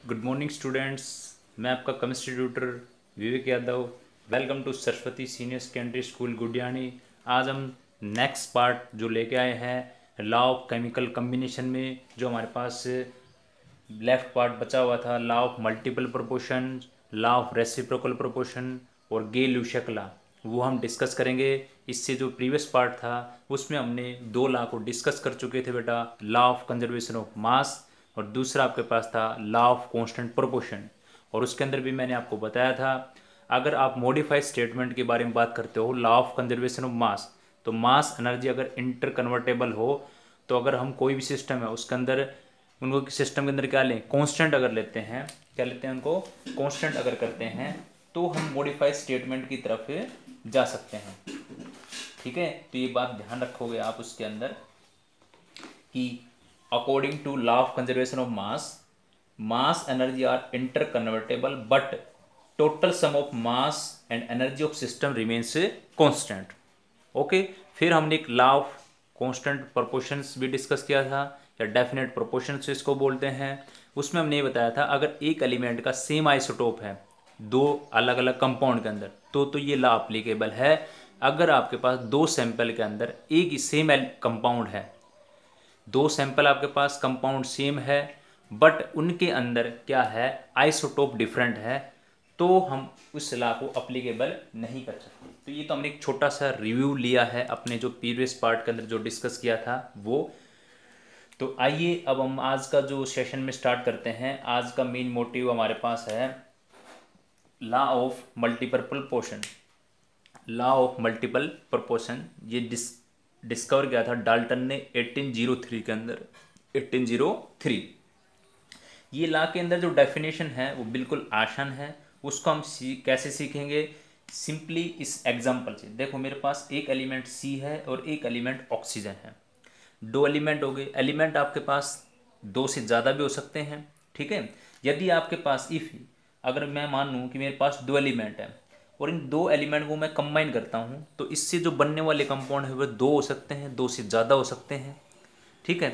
Good morning students. मैं आपका chemistry tutor Vivek Yadav. Welcome to Saraswati senior secondary school Gudiyani. आज हम नेक्स्ट पार्ट जो लेके आए हैं लॉ ऑफ केमिकल कम्बिनेशन में, जो हमारे पास लेफ्ट पार्ट बचा हुआ था, law of multiple proportion, law of reciprocal proportion और गे-लुशक लॉ, वो हम डिस्कस करेंगे। इससे जो प्रीवियस पार्ट था उसमें हमने दो लॉ को डिस्कस कर चुके थे बेटा, law of conservation of mass और दूसरा आपके पास था लॉ ऑफ कांस्टेंट प्रोपोर्शन। और उसके अंदर भी मैंने आपको बताया था, अगर आप मॉडिफाइड स्टेटमेंट के बारे में बात करते हो law of conservation of mass, तो मास एनर्जी अगर इंटर कन्वर्टेबल हो, तो अगर हम कोई भी सिस्टम है उसके अंदर उनको सिस्टम के अंदर क्या लें, कांस्टेंट अगर लेते हैं, क्या लेते हैं उनको, कांस्टेंट अगर करते हैं, तो हम मॉडिफाइड स्टेटमेंट की तरफ जा सकते हैं। ठीक है, तो ये बात ध्यान रखोगे आप उसके अंदर कि according to law of conservation of mass energy are interconvertible but total sum of mass and energy of system remains constant. Okay, फिर हमने एक लॉ ऑफ कांस्टेंट प्रोपोर्शंस भी डिस्कस किया था, या डेफिनेट प्रोपोर्शंस इसको बोलते हैं। उसमें हमने ये बताया था, अगर एक एलिमेंट का सेम आइसोटोप है दो अलग अलग कंपाउंड के अंदर, तो ये लॉ अप्लीकेबल है। अगर आपके पास दो सैंपल के अंदर एक ही सेम कंपाउंड है, दो सैंपल आपके पास कंपाउंड सेम है बट उनके अंदर क्या है, आइसोटोप डिफरेंट है, तो हम उस लॉ को अप्लीकेबल नहीं कर सकते। तो ये तो हमने एक छोटा सा रिव्यू लिया है अपने जो प्रीवियस पार्ट के अंदर जो डिस्कस किया था वो। तो आइए अब हम आज का जो सेशन में स्टार्ट करते हैं। आज का मेन मोटिव हमारे पास है law of multiple proportion. Law of multiple proportion ये डिस्कवर किया था डाल्टन ने 1803 के अंदर, 1803। ये लॉ के अंदर जो डेफिनेशन है वो बिल्कुल आसान है। उसको हम कैसे सीखेंगे, सिंपली इस एग्जांपल से। देखो मेरे पास एक एलिमेंट सी है और एक एलिमेंट ऑक्सीजन है। दो एलिमेंट हो गए। एलिमेंट आपके पास दो से ज़्यादा भी हो सकते हैं। ठीक है, यदि आपके पास इफ अगर मैं मान लूँ कि मेरे पास दो एलिमेंट है और इन दो एलिमेंट को मैं कंबाइन करता हूँ, तो इससे जो बनने वाले कंपाउंड है वह दो हो सकते हैं, दो से ज़्यादा हो सकते हैं। ठीक है,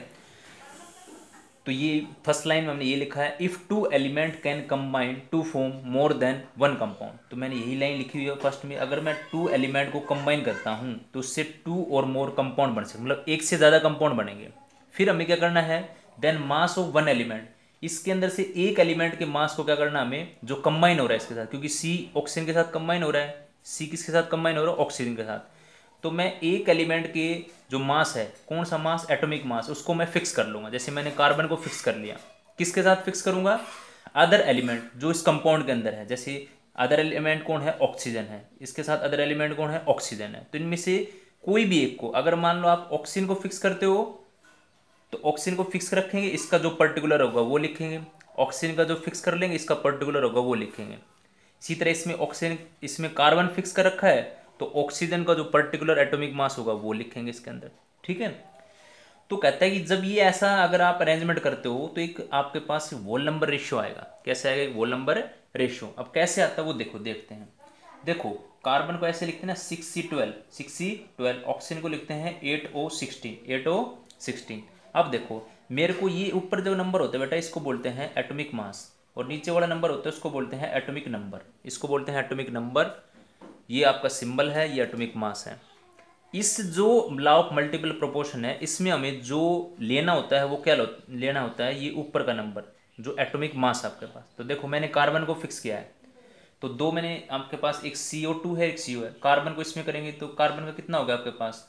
तो ये फर्स्ट लाइन में हमने ये लिखा है, if two element can combine to form more than one compound. तो मैंने यही लाइन लिखी हुई है फर्स्ट में, अगर मैं टू एलिमेंट को कंबाइन करता हूँ तो उससे टू और मोर कंपाउंड बन सकते, मतलब एक से ज़्यादा कंपाउंड बनेंगे। फिर हमें क्या करना है, then mass of one element, इसके अंदर से एक एलिमेंट के मास को क्या करना हमें, जो कंबाइन हो रहा है इसके साथ, क्योंकि सी ऑक्सीजन के साथ कंबाइन हो रहा है, सी किसके साथ कंबाइन हो रहा है, ऑक्सीजन के साथ। तो मैं एक एलिमेंट के जो मास है, कौन सा मास, एटॉमिक मास, उसको मैं फिक्स कर लूँगा। जैसे मैंने कार्बन को फिक्स कर लिया, किसके साथ फिक्स करूँगा, अदर एलिमेंट जो इस कंपाउंड के अंदर है। जैसे अदर एलिमेंट कौन है, ऑक्सीजन है, इसके साथ अदर एलिमेंट कौन है, ऑक्सीजन है। तो इनमें से कोई भी एक को, अगर मान लो आप ऑक्सीजन को फिक्स करते हो तो ऑक्सीजन को फिक्स रखेंगे, इसका जो पर्टिकुलर होगा वो लिखेंगे। ऑक्सीजन का जो फिक्स कर लेंगे, इसका पर्टिकुलर होगा वो लिखेंगे। इसी तरह इसमें ऑक्सीजन, इसमें कार्बन फिक्स कर रखा है, तो ऑक्सीजन का जो पर्टिकुलर एटॉमिक मास होगा वो लिखेंगे इसके अंदर। ठीक है, तो कहता है कि जब ये ऐसा अगर आप अरेंजमेंट करते हो तो एक आपके पास वोल नंबर रेशियो आएगा। कैसे आएगा, वोल नंबर रेशियो। अब कैसे आता है वो देखो, देखते हैं। देखो कार्बन को ऐसे लिखते हैं ना, 6C12, 6C12। ऑक्सीजन को लिखते हैं 8O16, 8O16। अब देखो मेरे को ये ऊपर जो नंबर होता है बेटा, इसको बोलते हैं एटॉमिक मास, और नीचे वाला नंबर होता है उसको बोलते हैं एटॉमिक नंबर। इसको बोलते हैं एटॉमिक नंबर, ये आपका सिंबल है, ये एटॉमिक मास है। इस जो लॉ ऑफ मल्टीपल प्रोपोर्शन है, इसमें हमें जो लेना होता है वो क्या लेना होता है, ये ऊपर का नंबर जो एटॉमिक मास आपके पास। तो देखो मैंने कार्बन को फिक्स किया है, तो दो मैंने आपके पास, एक CO2 है, एक CO है। कार्बन को इसमें करेंगे तो कार्बन का कितना होगा आपके पास,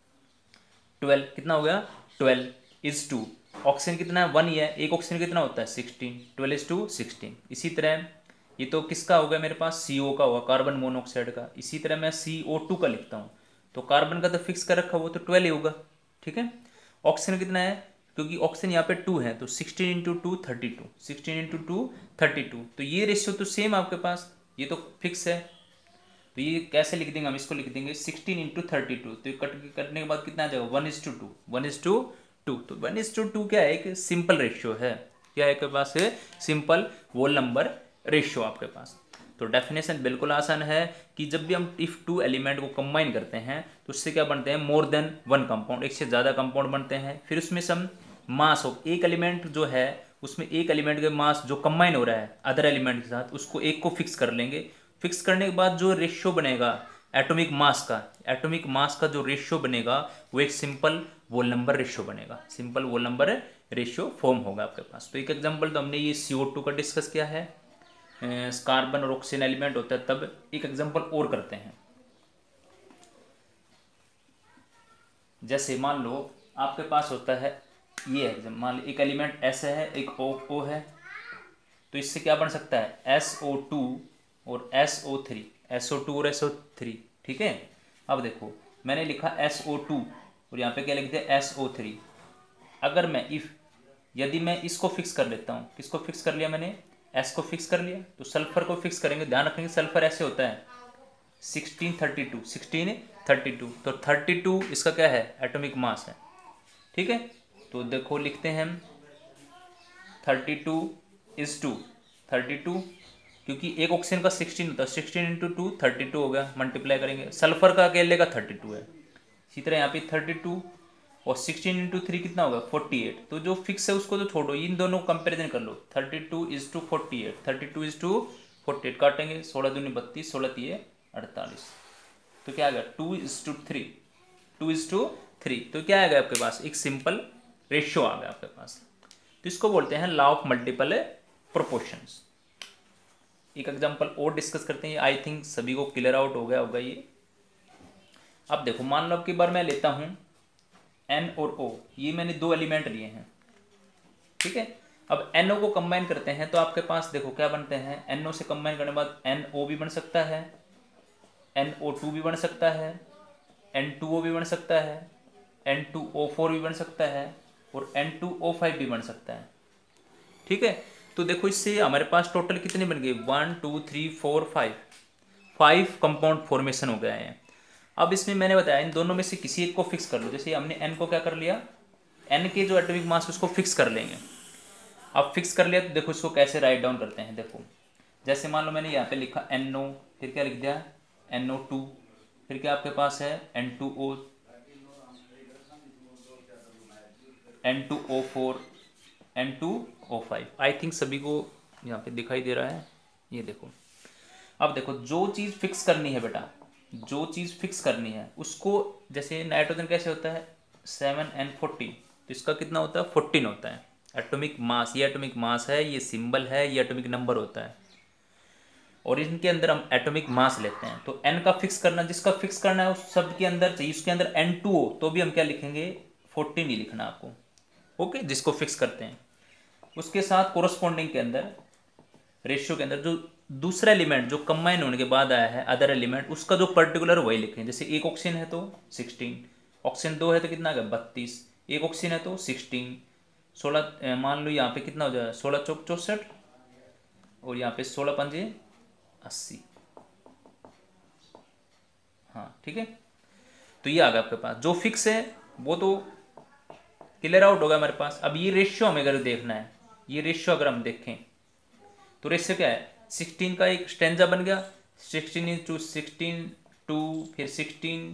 12। कितना हो गया, 12:2। ऑक्सीजन कितना है, 1 ही है। एक ऑक्सीजन कितना होता है, 16, 12:16। इसी तरह ये तो किसका होगा मेरे पास, CO का होगा, कार्बन मोनोऑक्साइड का। इसी तरह मैं CO2 का लिखता हूँ, तो कार्बन का तो फिक्स कर रखा, वो तो 12 ही होगा। ठीक है, ऑक्सीजन कितना है, क्योंकि ऑक्सीजन यहाँ पे 2 है, तो 16 × 2 32, 16 × 2 32। तो ये रेशियो तो सेम आपके पास, ये तो फिक्स है। तो ये कैसे लिख देंगे हम, इसको लिख देंगे 16 × 32। तो करने के बाद कितना आ जाएगा, 1:2, 1:2। तो 1:2 क्या है, एक सिंपल रेशियो है। क्या है आपके पास है, सिंपल वोल नंबर रेशियो आपके पास। तो डेफिनेशन बिल्कुल आसान है कि जब भी हम इफ टू एलिमेंट को कंबाइन करते हैं तो उससे क्या बनते हैं, मोर देन वन कंपाउंड, एक से ज़्यादा कंपाउंड बनते हैं। फिर उसमें से हम मास ऑफ एक एलिमेंट जो है उसमें एक एलिमेंट के मास जो कंबाइन हो रहा है अदर एलिमेंट के साथ, उसको एक को फिक्स कर लेंगे। फिक्स करने के बाद जो रेशियो बनेगा एटॉमिक मास का जो रेशियो बनेगा वो एक सिंपल वोल नंबर रेशियो बनेगा, simple whole number ratio form होगा आपके पास। तो एक एग्जांपल तो हमने ये CO2 का डिस्कस किया है, कार्बन और ऑक्सीजन एलिमेंट होता है तब। एक एग्जांपल और करते हैं, जैसे मान लो आपके पास होता है ये है, मान लो एक एलिमेंट S है, एक O है, तो इससे क्या बन सकता है SO2 और SO3 और SO3, ठीक है। अब देखो मैंने लिखा SO2 और यहाँ पे क्या लिख दिया SO3। अगर मैं यदि मैं इसको फिक्स कर लेता हूँ, किसको फिक्स कर लिया मैंने, S को फिक्स कर लिया, तो सल्फर को फिक्स करेंगे। ध्यान रखेंगे सल्फर ऐसे होता है 1632, तो 32 इसका क्या है एटॉमिक मास है, ठीक है। तो देखो लिखते हैं हम 32 क्योंकि एक ऑक्सीजन का 16 होता है, 16 × 2 32 हो गया, मल्टीप्लाई करेंगे। सल्फर का अकेले का 32 है, इसी तरह यहाँ पे 32 और 16 × 3 कितना होगा 48। तो जो फिक्स है उसको तो छोड़ो, इन दोनों कंपेरिजन कर लो। 32:48 काटेंगे, 16 दूनी 32, 16 तिये 48, तो क्या आ गया 2:3, तो क्या आ गया आपके पास एक सिंपल रेशियो आ गया आपके पास। तो इसको बोलते हैं लॉ ऑफ मल्टीपल प्रोपोर्शंस। एक एग्जांपल और डिस्कस करते हैं, आई थिंक सभी को क्लियर आउट हो गया होगा ये। अब देखो मान लो अब की बार मैं लेता हूं N और O, ये मैंने दो एलिमेंट लिए हैं, ठीक है। अब NO को कंबाइन करते हैं तो आपके पास देखो क्या बनते हैं, NO से कंबाइन करने के बाद NO भी बन सकता है, NO2 भी बन सकता है, N2O भी बन सकता है, N2O4 भी बन सकता है और N2O5 भी बन सकता है, ठीक है। तो देखो इससे हमारे पास टोटल कितने बन गए 1 2 3 4 5 कंपाउंड फॉर्मेशन हो गए हैं। अब इसमें मैंने बताया इन दोनों में से किसी एक को फिक्स कर लो। जैसे हमने N को क्या कर लिया, N के जो एटॉमिक मास उसको फिक्स कर लेंगे। अब फिक्स कर लिया तो देखो इसको कैसे राइट डाउन करते हैं। देखो जैसे मान लो मैंने यहाँ पे लिखा NO, फिर क्या लिख दिया NO2, फिर क्या आपके पास है N2O4 N2O5। आई थिंक सभी को यहाँ पे दिखाई दे रहा है, ये देखो। अब देखो जो चीज़ फिक्स करनी है बेटा, जो चीज़ फिक्स करनी है उसको, जैसे नाइट्रोजन कैसे होता है 7N14, तो इसका कितना होता है 14 होता है एटॉमिक मास। ये एटॉमिक मास है, ये सिंबल है, ये एटॉमिक नंबर होता है और इनके अंदर हम एटॉमिक मास लेते हैं। तो N का फिक्स करना, जिसका फिक्स करना है उस शब्द के अंदर चाहिए, उसके अंदर N2O, तो भी हम क्या लिखेंगे 14 ही लिखना आपको, ओके, जिसको फिक्स करते हैं। उसके साथ कोरस्पॉन्डिंग के अंदर रेशियो के अंदर जो दूसरा एलिमेंट जो कंबाइन होने के बाद आया है अदर एलिमेंट, उसका जो पर्टिकुलर वही लिखें। जैसे एक ऑक्सीजन है तो 16, ऑक्सीजन 2 है तो कितना आ गया 32, एक ऑक्सीजन है तो 16, 16 मान लो यहाँ पे कितना हो जाएगा 16 चौक 64 और यहाँ पे 16 पंजे 80, हाँ ठीक है। तो ये आ गया आपके पास, जो फिक्स है वो तो क्लियर आउट होगा हमारे पास। अब ये रेशियो हमें अगर देखना है, ये रेशियो अगर हम देखें तो रेशियो क्या है 16 का एक स्टेंजा बन गया, 16 × 16 2, फिर 16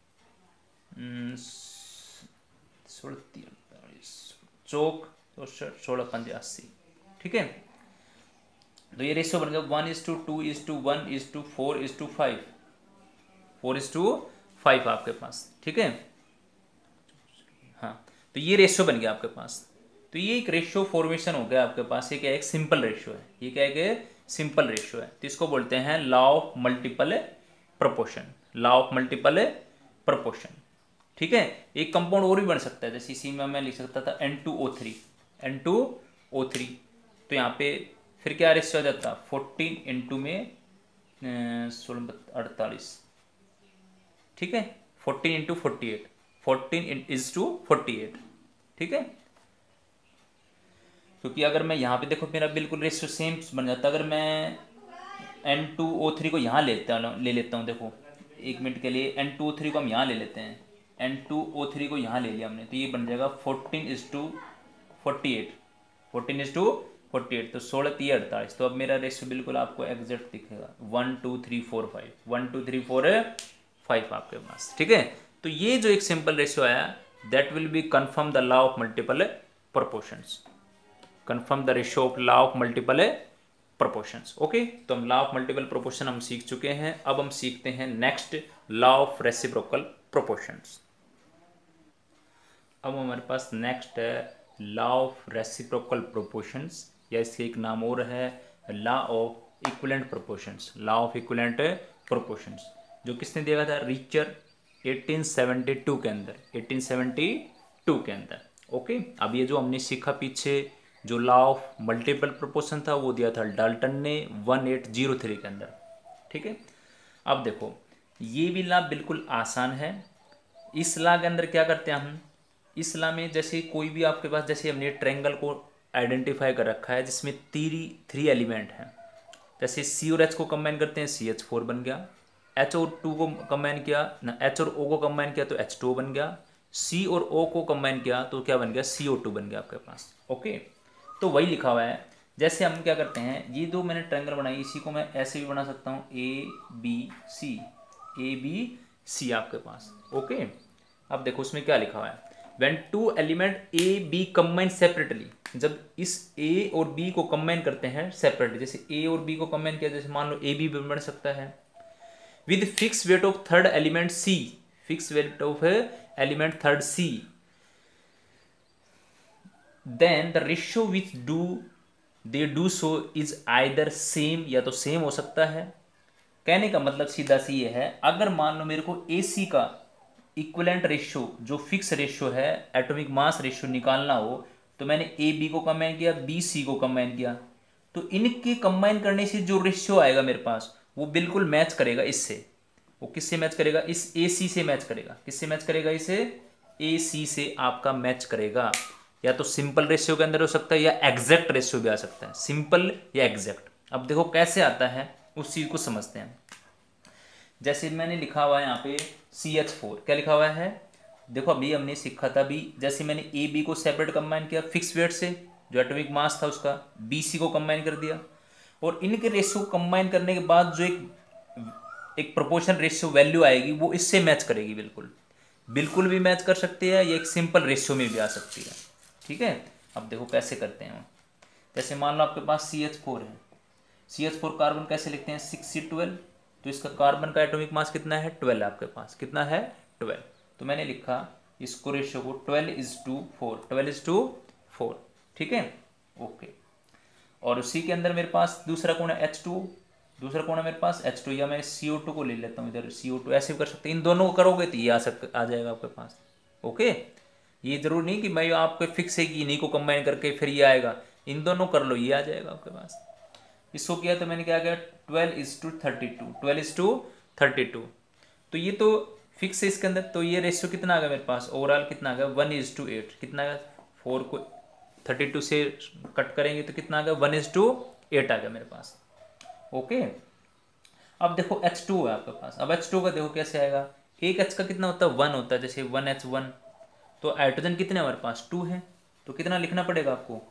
चौक 16 पंजे 80, ठीक है। तो ये रेशियो बन गया 1:2:1:4:5, 4:5 आपके पास, ठीक है। हाँ तो ये रेशियो बन गया आपके पास। तो ये एक रेशियो फॉर्मेशन हो गया आपके पास। ये क्या है एक सिंपल रेशियो है, ये क्या है कि सिंपल रेशियो है। तो इसको बोलते हैं law of multiple proportion, law of multiple proportion, ठीक है। एक कंपाउंड और भी बन सकता है, जैसे इसी में मैं लिख सकता था N2O3, तो यहाँ पे फिर क्या रेशियो आ जाता 14 × में 16 48, ठीक है, 14 × 48, 14:48, ठीक है। क्योंकि अगर मैं यहाँ पे देखो मेरा बिल्कुल रेशियो सेम बन जाता। अगर मैं N2O3 को यहाँ ले लेता हूँ, देखो एक मिनट के लिए N2O3 को हम यहाँ ले लेते हैं, N2O3 को यहाँ ले लिया हमने, तो ये बन जाएगा 14:48, 14:48, तो 16 तिये 48। तो अब मेरा रेशियो बिल्कुल आपको एग्जैक्ट दिखेगा 1 2 3 4 5, 1 2 3 4 5 आपके पास, ठीक है। तो ये जो एक सिंपल रेशियो आया that will be confirm the law of multiple proportions. Confirm the ratio of law of multiple proportions. Okay, तो हम लॉ ऑफ मल्टीपल प्रोपोर्शन हम सीख चुके हैं। अब हम सीखते हैं next law of reciprocal proportions. अब हमारे पास नेक्स्ट है लॉ ऑफ रेसिप्रोकल प्रोपोर्शंस, या इसके एक नाम और है law of equivalent proportions. Law of equivalent proportions जो किसने दिया था, रिचर 1872 के अंदर, 1872 के अंदर। ओके, अब ये जो हमने सीखा पीछे जो लॉ ऑफ मल्टीपल प्रोपोर्शन था वो दिया था डाल्टन ने 1803 के अंदर। ठीक है, अब देखो ये भी लॉ बिल्कुल आसान है। इस लॉ के अंदर क्या करते हैं हम, इस लॉ में जैसे कोई भी आपके पास, जैसे हमने ट्रायंगल को आइडेंटिफाई कर रखा है जिसमें थ्री एलिमेंट हैं, जैसे सी और एच को कंबाइन करते हैं CH4 बन गया, एच और टू को कंबाइन किया ना, एच और ओ को कंबाइन किया तो H2O बन गया, सी और ओ को कंबाइन किया तो क्या बन गया, CO2 बन गया आपके पास। ओके, तो वही लिखा हुआ है। जैसे हम क्या करते हैं, ये दो मैंने ट्रायंगल बनाई, इसी को मैं ऐसे भी बना सकता हूँ ABC, ABC आपके पास। ओके, अब देखो उसमें क्या लिखा हुआ है, when two element A B combine separately, जब इस A और B को कंबाइन करते हैं सेपरेटली, जैसे A और B को कंबाइन किया, जैसे मान लो AB भी बन सकता है, with fixed weight of third element C, fixed weight of element third C, then the ratio which they do so is either same, या तो सेम हो सकता है। कहने का मतलब सीधा सी ये है, अगर मान लो मेरे को AC का इक्विवेलेंट रेशियो जो फिक्स रेशियो है, एटॉमिक मास रेशियो निकालना हो, तो मैंने ए बी को कंबाइन किया, बी सी को कंबाइन किया, तो इनके कंबाइन करने से जो रेशियो आएगा मेरे पास वो बिल्कुल मैच करेगा इससे। वो किससे मैच करेगा, इस ए सी से मैच करेगा। किससे मैच करेगा, इसे ए सी से आपका मैच करेगा। या तो सिंपल रेशियो के अंदर हो सकता है या एग्जैक्ट रेशियो भी आ सकता है, सिंपल या एग्जैक्ट। अब देखो कैसे आता है उस चीज को समझते हैं। जैसे मैंने लिखा हुआ है यहाँ पे CH4, क्या लिखा हुआ है, देखो अभी हमने सीखा था भी, जैसे मैंने ए बी को सेपरेट कंबाइन किया फिक्स वेट से, जो एटॉमिक मास था उसका, बी सी को कंबाइन कर दिया, और इनके रेशियो कंबाइन करने के बाद जो एक प्रोपोर्शन रेशियो वैल्यू आएगी वो इससे मैच करेगी। बिल्कुल बिल्कुल भी मैच कर सकती है, ये एक सिंपल रेशियो में भी आ सकती है। ठीक है, अब देखो कैसे करते हैं। जैसे मान लो आपके पास CH4 है, CH4 कार्बन कैसे लिखते हैं, 6C12, तो इसका कार्बन का एटॉमिक मास कितना है, 12 आपके पास, कितना है 12। तो मैंने लिखा इसको रेशियो को 12:4, 12:4। ठीक है, ओके। और उसी के अंदर मेरे पास दूसरा कौन है, H2, दूसरा कौन है मेरे पास H2, या मैं CO2 को ले लेता हूँ इधर, CO2 ऐसे भी कर सकते हैं। इन दोनों को करोगे तो ये आ जाएगा आपके पास। ओके, ये जरूर नहीं कि मैं आपको फिक्स है कि इन्हीं को कंबाइन करके फिर ये आएगा, इन दोनों कर लो ये आ जाएगा आपके पास। इसको किया तो मैंने क्या किया, 12:32, 12:32। तो ये तो फिक्स है इसके अंदर, तो ये रेशियो कितना आ गया मेरे पास, ओवरऑल कितना आ गया, 1:8। कितना आ गया, 4 को 32 से कट करेंगे तो कितना आ गया, 1:8 आ गया मेरे पास। ओके, अब देखो H2 है आपके पास। अब H2 का देखो कैसे आएगा, एक H का कितना होता है, 1 होता है, जैसे 1H1। तो हाइड्रोजन कितने हमारे पास, 2 है, तो कितना लिखना पड़ेगा आपको,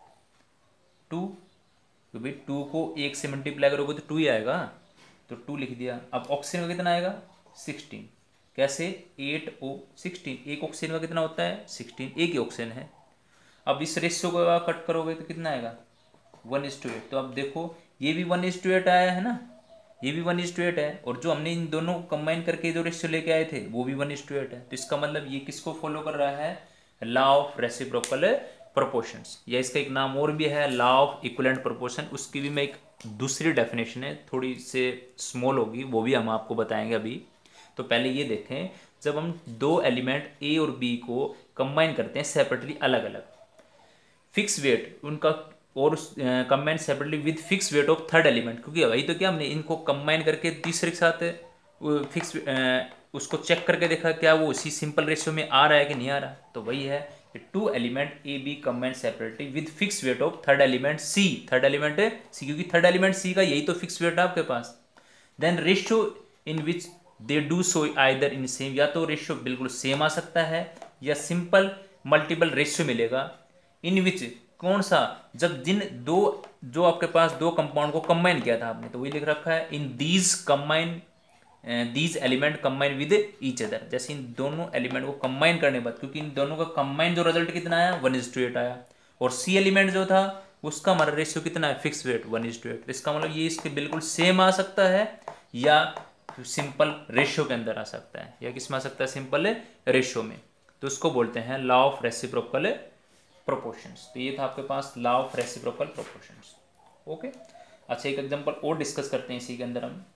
2, तो भाई 2 को 1 से मल्टीप्लाई करोगे तो 2 ही आएगा, तो 2 लिख दिया। अब ऑक्सीजन का कितना आएगा, 16, कैसे 8O16, एक ऑक्सीजन का कितना होता है 16, एक ही ऑक्सीजन है। अब इस रेशियो को कट करोगे तो कितना आएगा, 1:8। तो अब देखो ये भी 1:8 आया है ना, ये भी 1:8 है, और जो हमने इन दोनों को कंबाइन करके जो रेशियो लेके आए थे वो भी 1:8 है। तो इसका मतलब ये किसको फॉलो कर रहा है, लॉ ऑफ रेसिप्रोकल प्रोपोर्शंस, या इसका एक नाम और भी है लॉ ऑफ इक्विवेलेंट प्रोपोर्शन। उसकी भी मैं एक दूसरी डेफिनेशन है, थोड़ी से स्मॉल होगी, वो भी हम आपको बताएंगे अभी। तो पहले ये देखें, जब हम दो एलिमेंट ए और बी को कंबाइन करते हैं सेपरेटली, अलग अलग फिक्स वेट उनका, और combine separately with fix weight of third element, क्योंकि वही तो क्या हमने इनको कंबाइन करके तीसरे के साथ फिक्स उसको चेक करके देखा क्या वो उसी सिंपल रेशियो में आ रहा है कि नहीं आ रहा। तो वही है 2 element A B combine separately with fix weight of third element C, third element है सी, क्योंकि थर्ड एलिमेंट सी का यही तो फिक्स वेट है आपके पास। Then ratio in which they do so either in same, या तो रेशियो बिल्कुल सेम आ सकता है या सिंपल मल्टीपल रेशियो मिलेगा। इन विच कौन सा, जब जिन दो, जो आपके पास दो कंपाउंड को कंबाइन किया था आपने, तो वही लिख रखा है in these combine, these element combine with each other, जैसे इन दोनों एलिमेंट को कंबाइन करने के बाद, क्योंकि इन दोनों का कंबाइन जो रिजल्ट कितना आया 1:8 आया, और सी एलिमेंट जो था उसका हमारा रेशियो कितना है, फिक्स वेट 1:8। इसका मतलब ये इसके बिल्कुल सेम आ सकता है या सिंपल रेशियो के अंदर आ सकता है, या किस में आ सकता है, सिंपल रेशियो में। तो उसको बोलते हैं लॉ ऑफ रेसिप्रोकल प्रोपोर्शंस। तो ये था आपके पास law of reciprocal proportions. Okay, अच्छा एक एग्जांपल और डिस्कस करते हैं इसी के अंदर हम,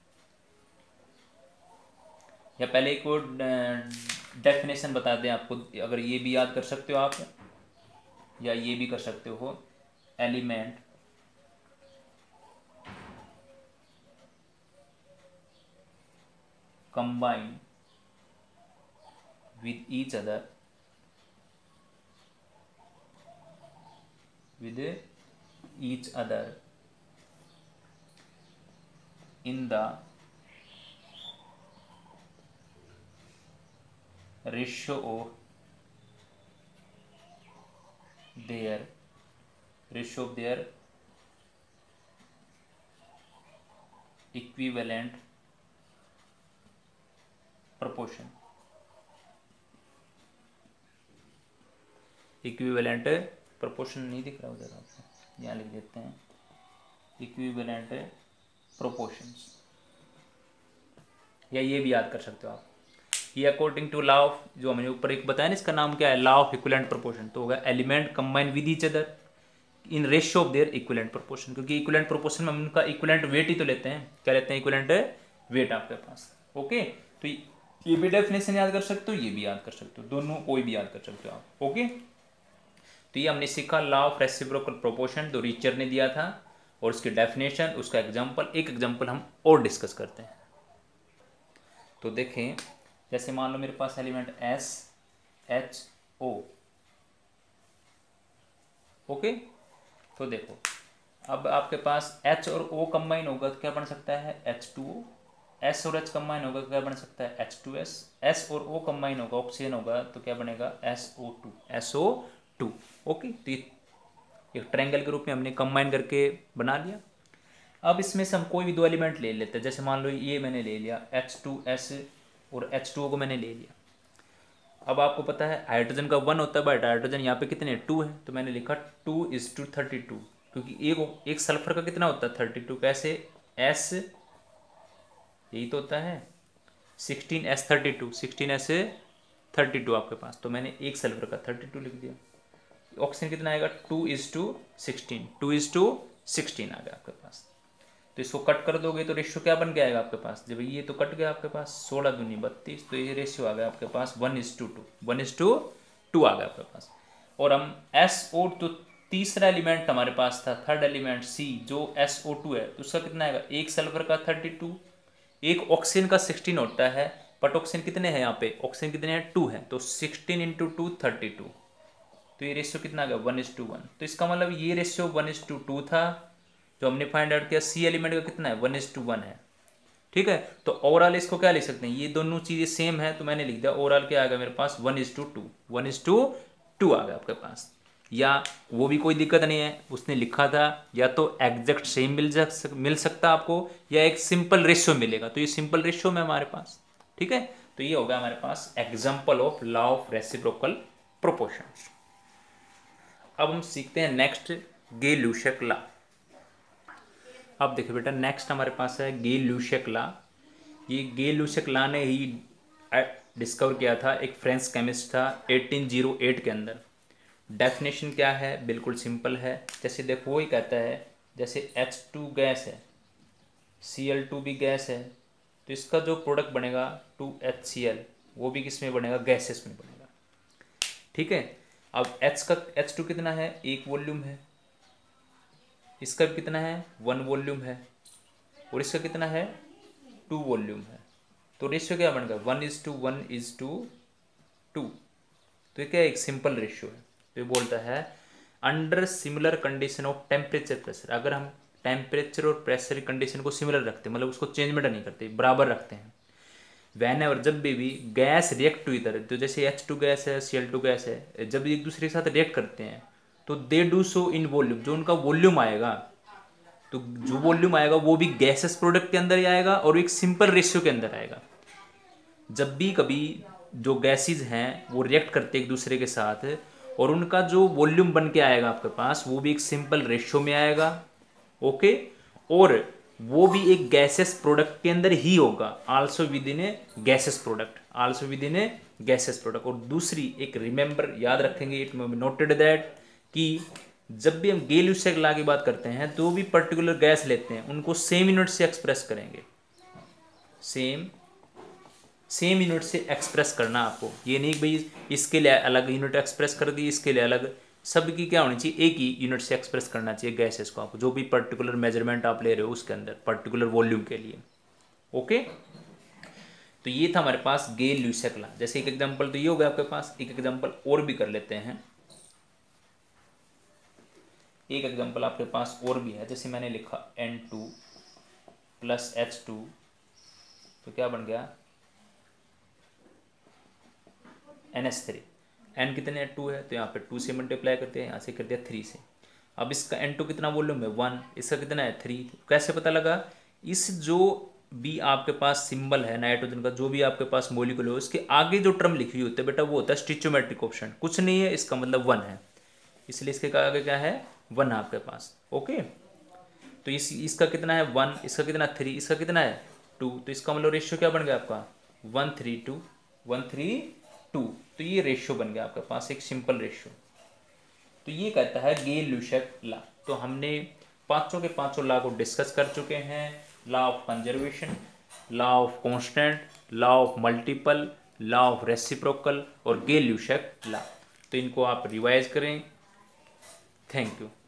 या पहले एक और डेफिनेशन बता दें आपको, अगर ये भी याद कर सकते हो आप या ये भी कर सकते हो, element combine with each other in the ratio of their equivalent proportion। Equivalent proportion नहीं दिख रहा उधर आपको, यहाँ लिख देते हैं इक्विवेलेंट प्रोपोर्शंस, या ये भी याद कर सकते हो आप। ये अकॉर्डिंग टू लॉ ऑफ, जो हमने ऊपर एक बताया ना, इसका नाम क्या है, लॉ ऑफ इक्विवेलेंट प्रोपोर्शन। तो होगा element combine with each other in ratio of their equivalent proportion, क्योंकि इक्विवेलेंट प्रोपोर्शन में हम उनका इक्विवेलेंट वेट ही तो लेते हैं। क्या लेते हैं, इक्विवेलेंट वेट आपके पास। ओके, तो ये भी डेफिनेशन याद कर सकते हो, ये भी याद कर सकते हो, दोनों कोई भी याद कर सकते हो आप। ओके, तो ये हमने सीखा लॉ ऑफ रेसिप्रोकल प्रोपोर्शन, जो रीचर ने दिया था, और उसकी डेफिनेशन, उसका एग्जांपल। एक एग्जांपल हम और डिस्कस करते हैं। तो देखें, जैसे मान लो मेरे पास एलिमेंट SHO। ओके, तो देखो अब आपके पास H और O कंबाइन होगा तो क्या बन सकता है, H2O। S और H कंबाइन होगा तो क्या बन सकता है, H2S। S और O कंबाइन होगा, ऑक्सीजन होगा, तो क्या बनेगा, SO2। ओके, तो एक ट्रायंगल के रूप में हमने कंबाइन करके बना लिया। अब इसमें से हम कोई भी दो एलिमेंट ले लेते हैं। जैसे मान लो ये मैंने ले लिया H2S और H2O को मैंने ले लिया। अब आपको पता है हाइड्रोजन का 1 होता है, बट हाइड्रोजन यहाँ पे कितने 2 है, तो मैंने लिखा 2:32, क्योंकि एक सल्फर का कितना होता है 32। कैसे, S यही तो होता है 16S32, 16S32 आपके पास, तो मैंने एक सल्फर का 32 लिख दिया। ऑक्सीजन कितना आएगा, 2:16, 2:16 आ गया आपके पास। तो इसको कट कर दोगे तो रेशियो क्या बन के आएगा आपके पास, जब ये तो कट गया आपके पास 16 दूनी 32, तो ये रेशियो आ गया आपके पास 1:2, 1:2 आ गया आपके पास। और हम SO, तो तीसरा एलिमेंट हमारे पास था, थर्ड एलिमेंट C, जो SO2 है, तो उसका कितना आएगा, एक सल्फर का 32, एक ऑक्सीजन का 16 होता है, बट ऑक्सीजन कितने हैं यहाँ पे, ऑक्सीजन कितने हैं 2 है, तो 16 × 2 32, तो ये रेशियो कितना आ गया 1:1। तो इसका मतलब ये रेशियो 1:2 था, जो हमने फाइंड आउट किया। सी एलिमेंट का कितना है, 1:1 है। ठीक है, तो ओवरऑल इसको क्या लिख सकते हैं, ये दोनों चीजें सेम है, तो मैंने लिख दिया ओवरऑल क्या आ गया मेरे पास 1:2, 1:2 आ गया आपके पास। या वो भी कोई दिक्कत नहीं है, उसने लिखा था, या तो एग्जैक्ट सेम मिल सकता आपको, या एक सिंपल रेशियो मिलेगा, तो ये सिंपल रेशियो में हमारे पास। ठीक है, तो ये हो गया हमारे पास example of law of reciprocal proportions. अब हम सीखते हैं नेक्स्ट गे-लुशिक लॉ। अब देखिए बेटा, नेक्स्ट हमारे पास है गे-लुशिक लॉ। ये गे-लुशिक लॉ ने ही डिस्कवर किया था, एक फ्रेंच केमिस्ट था 1808 के अंदर। डेफिनेशन क्या है, बिल्कुल सिंपल है। जैसे देखो, वही कहता है, जैसे H2 गैस है, Cl2 भी गैस है, तो इसका जो प्रोडक्ट बनेगा 2HCl, वो भी किस में बनेगा, गैसेस में बनेगा। ठीक है, अब H2 कितना है, 1 वॉल्यूम है, इसका भी कितना है 1 वॉल्यूम है, और इसका कितना है 2 वॉल्यूम है, तो रेशियो क्या बनेगा 1:1:2। तो ये क्या एक सिंपल रेशियो है। तो ये बोलता है under similar condition of temperature pressure, अगर हम टेम्परेचर और प्रेशर कंडीशन को सिमिलर रखते हैं, मतलब उसको चेंजमेंट नहीं करते, बराबर रखते हैं, वैन एवर जब भी गैस रिएक्ट टू इधर, तो जैसे H2 गैस है, Cl2 गैस है, जब एक दूसरे के साथ रिएक्ट करते हैं तो दे डू सो इन वॉल्यूम, जो उनका वॉल्यूम आएगा, तो जो वॉल्यूम आएगा वो भी गैसेस प्रोडक्ट के अंदर ही आएगा और एक सिंपल रेशियो के अंदर आएगा। जब भी कभी जो गैसेज हैं वो रिएक्ट करते हैं एक दूसरे के साथ, और उनका जो वॉल्यूम बन के आएगा आपके पास वो भी एक सिंपल रेशियो में आएगा। ओके, और वो भी एक गैसेस प्रोडक्ट के अंदर ही होगा, also within a gases product, also within a gases product. और दूसरी एक रिमेंबर याद रखेंगे, इट में नोटेड दैट कि जब भी हम गेल-ल्यूसेक लॉ की बात करते हैं तो भी पर्टिकुलर गैस लेते हैं उनको सेम यूनिट से एक्सप्रेस करेंगे, सेम यूनिट से एक्सप्रेस करना आपको। ये नहीं कि भाई इसके लिए अलग यूनिट एक्सप्रेस कर दी, इसके लिए अलग, सबकी क्या होनी चाहिए, एक ही यूनिट से एक्सप्रेस करना चाहिए गैसेस को आपको, जो भी पर्टिकुलर मेजरमेंट आप ले रहे हो उसके अंदर पर्टिकुलर वॉल्यूम के लिए। ओके, तो ये था हमारे पास गेल-ल्यूसेक लॉ। जैसे एक एग्जांपल तो ये हो गया आपके पास, एक एग्जांपल और भी कर लेते हैं। एक एग्जांपल आपके पास और भी है, जैसे मैंने लिखा N2 + H2, तो क्या बन गया NH3। N कितने 2 है तो यहाँ पे 2 से मल्टीप्लाई करते हैं, यहाँ से कर दिया 3 से। अब इसका N2 कितना वॉल्यूम है 1, इसका कितना है 3। कैसे पता लगा, इस जो भी आपके पास सिंबल है नाइट्रोजन का, जो भी आपके पास मॉलिक्यूल हो, इसके आगे जो टर्म लिखी हुई होती है बेटा वो होता है स्टिचोमेट्रिक ऑप्शन, कुछ नहीं है इसका मतलब 1 है, इसलिए इसके आगे क्या है 1 आपके पास। ओके, तो इसका कितना है 1, इसका कितना 3, इसका कितना है 2, तो इसका मतलब रेशियो क्या बन गया आपका 1:3:2, 1:3:2। तो ये रेशियो बन गया आपके पास, एक सिंपल रेशियो। तो ये कहता है गेल-ल्यूसेक लॉ। तो हमने पांचों के पांचों लॉ को डिस्कस कर चुके हैं, law of conservation, law of constant, law of multiple, law of reciprocal और गेल-ल्यूसेक लॉ। तो इनको आप रिवाइज करें। Thank you.